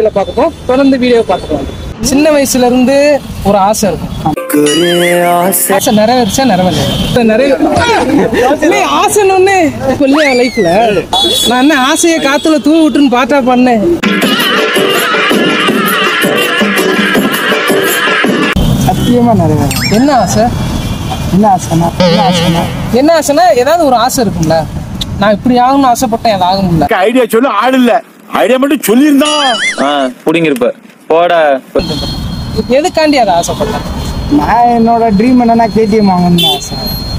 வீடியோல பார்ப்போம். தொடர்ந்து வீடியோ பார்த்துக்கலாம். சின்ன வயசுல இருந்து ஒரு ஆசை இருக்கும். ஆசை நிறைவேறிச்சா நிறைவேறல ஆசைன்னு இப்ப இல்லையா லைஃப்ல? நான் என்ன ஆசையை காத்துல தூவி விட்டுன்னு பாட்டா பண்ணேன். சத்தியமா நிறைவேற. என்ன ஆசை? என்ன ஆசைனா ஏதாவது ஒரு ஆசை இருக்கும்ல. நான் இப்படி ஆகணும்னு ஆசைப்பட்டேன், அது ஆக முடியல. ஐடியா சொல்லு, ஆள் இல்ல. ஐடியா மட்டும் சொல்லியிருந்தா புடிங்கிருப்ப போட. எதுக்காண்டி அதை ஆசைப்பட்டேன்? நான் என்னோட ட்ரீம் என்னன்னா கேடிஎம் வாங்கணும்னு ஆசை.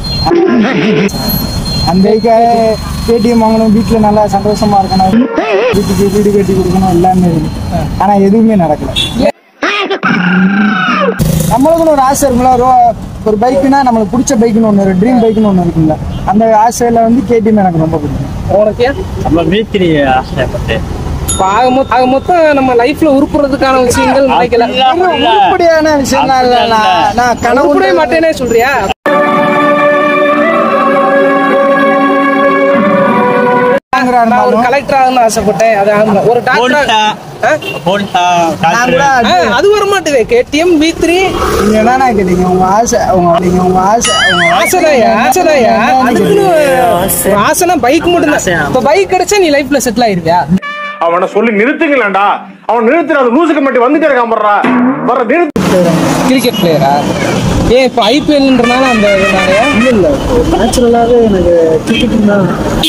அந்த கேடிஎம் வாங்கணும், வீட்டில் நல்லா சந்தோஷமா இருக்கணும், வீட்டுக்கு வீடு கட்டி கொடுக்கணும், எல்லாமே இருக்கு. ஆனா எதுவுமே நடக்கல. நம்மளுக்குன்னு ஒரு ஆசை இருக்குல்ல, ஒரு பைக்குனா நம்மளுக்கு பிடிச்ச பைக்குன்னு ஒன்று, ஒரு ட்ரீம் பைக்குன்னு ஒன்று இருக்குல்ல. அந்த ஆசையில வந்து கேடிஎம் எனக்கு ரொம்ப பிடிக்கும். உனக்கு நம்ம வீட்டில் ஆசைப்பட்டு ஆக மொத்தம் நம்ம லைஃப்ல உருப்புறதுக்கான விஷயங்கள் நினைக்கல. உருப்படியான விஷயம் நான் கனவுடைய மாட்டேனே சொல்றியா? நான் ஒரு கலெக்டர் ஆகணும்னு ஆசைப்பட்டேன், அது ஆகல. ஒரு டாக்டர் அது வர மாட்டேது. கேடிஎம் V3 நீங்க என்ன கேட்டீங்க? உங்க ஆசை ஆசைனா பைக் மட்டும் தான். இப்ப பைக் கிடைச்சா நீ லைஃப்ல செட்டில் ஆயிருவியா? அவனை சொல்லி நிறுத்துங்களா? அவன் நிறுத்துற அந்த லூசுக்கு மட்டும் வந்துட்டே இருக்கான். வர்ற நிறுத்து. கிரிக்கெட் பிளேயரா? ஏன் இப்ப IPLன்றனால அந்த இல்ல நேச்சுரலாவே எனக்கு கிரிக்கெட் தான்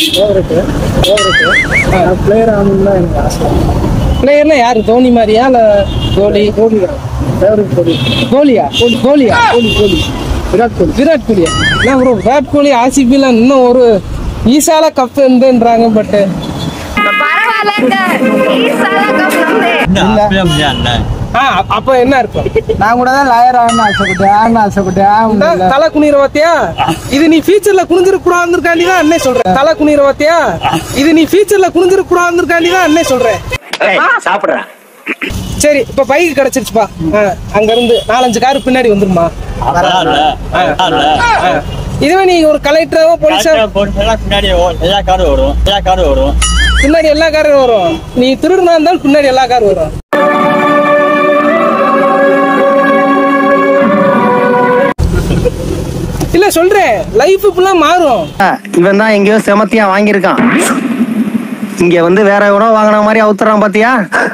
பிளேயர் ஆகணும்னு தான் எனக்கு ஆசை. பிளேயர்னா யாரு? தோனி மாதிரியா இல்ல கோலி? கோலியா? விராட் கோலியா? என்ன ப்ரோ, விராட் கோலி RCBல இன்னும் ஒரு ஈசால கப் இருந்துன்றாங்க. பட் அப்ப என்ன இருக்கும்? நான் கூட தான் லாயர் ஆகணும்னு ஆசைப்பட்டேன். தலை குனிற வாத்தியா? இது நீ ஃபியூச்சர்ல குனிஞ்சிட கூடாதுக்காண்டி தான் அண்ணே சொல்றேன். தலை குனிற வாத்தியா? இது நீ ஃபியூச்சர்ல குனிஞ்சிட கூடாதுக்காண்டி தான் அண்ணே சொல்றேன். சாப்பிடுறேன். சரி, இப்ப பைக் கிடைச்சிருச்சுப்பா. அங்க இருந்து 4-5 கார் பின்னாடி வந்துருமா? இதுவே நீ ஒரு கலெக்டரோ போலீஸா பின்னாடி எல்லா காரும் வரும். பின்னாடி எல்லா காரும் வரும். நீ திருடுனா இருந்தாலும் பின்னாடி எல்லா காரும் வரும். இல்ல சொல்றேன், லைஃப் ஃபுல்லா மாறும். இவன் தான் எங்கேயோ செமத்தியா வாங்கியிருக்கான், இங்க வந்து வேற எவனோ வாங்கின மாதிரி அவுத்துறான் பாத்தியா?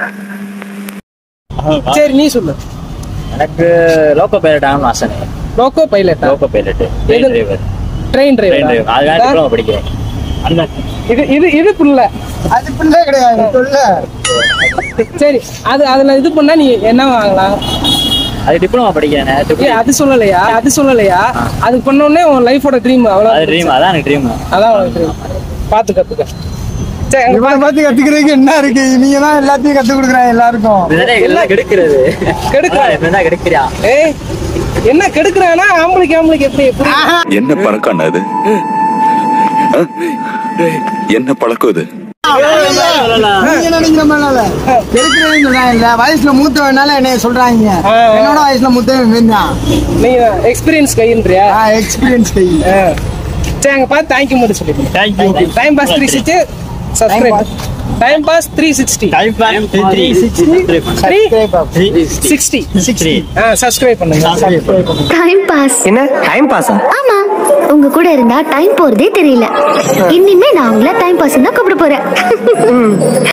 சரி நீ சொல்லு. எனக்கு லோக்கோ பைலட் ஆகணும்னு ஆசை. Loco pilot? ட்ரெயின் டிரைவர் படிக்கிறேன். இது புள்ள, அது பிள்ளை கிடையாது. சரி, அதுல இது பண்ணா நீ என்ன வாங்கலாம்? அது டிப்ளமா படிக்கிறேன். அது சொல்லலையா? அது பண்ண உடனே உன் லைஃபோட ட்ரீம் அவ்வளவு. ட்ரீம் அதான் எனக்கு ட்ரீம். அதான் உனக்கு ட்ரீம். பார்த்து கத்துக்க. சரி, இவனை பார்த்து கத்துக்கிறதுக்கு என்ன இருக்கு? நீங்க தான் எல்லாத்தையும் கத்து கொடுக்குறாங்க எல்லாருக்கும். எல்லாம் கெடுக்கிறது. கெடுக்கிறியா? ஏய், என்ன கெடுக்கிறானா? ஆம்பளைக்கு எப்படி என்ன பழக்கம் அது? என்ன பழக்கம் இது? வயசுல மூத்தவனால என்ன சொல்றாங்க? என்னோட வயசுல மூத்தவன் நீ எக்ஸ்பீரியன்ஸ் கைன்றியா? எக்ஸ்பீரியன்ஸ் கை. சரி, அங்க பார்த்து தேங்க்யூ மட்டும் சொல்லிடுங்க. Thank you. Time pass 360 subscribe. Time pass 360 subscribe பண்ணுங்க. Time pass. என்ன டைம் பாஸா? ஆமா, உங்க கூட இருந்தா டைம் போறதே தெரியல. இனிமே நான் உங்களை டைம் பாஸ் தான் கூப்பிட போறேன்.